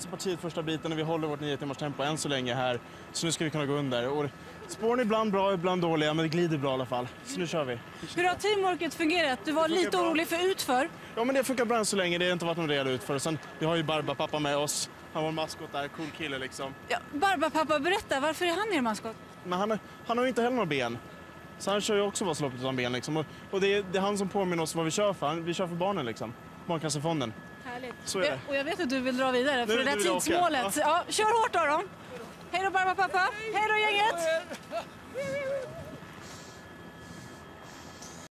partiet första biten och vi håller vårt 9 timmars tempo än så länge här. Så nu ska vi kunna gå under. Och spåren är ibland bra, ibland dåliga, men det glider bra i alla fall. Så nu kör vi. Hur har teamworket fungerat? Du var lite orolig för utför. Ja, men det funkar bra än så länge. Det har inte varit någon rejäl utför. Sen, vi har ju Barbapapa med oss. Han var en maskot där, cool kille liksom. Ja, Barbapapa, berätta, varför är han er maskot? Men han har ju inte heller några ben. Så han kör ju också Vasaloppet utan ben liksom. Och det är han som påminner oss vad vi kör för. Vi kör för barnen liksom. Barncancerfonden. Härligt. Så är det. Och jag vet att du vill dra vidare för Nu det där vill jag åka. tidsmålet. Ja, kör hårt då. Hej då Barbapapa. Hej då gänget.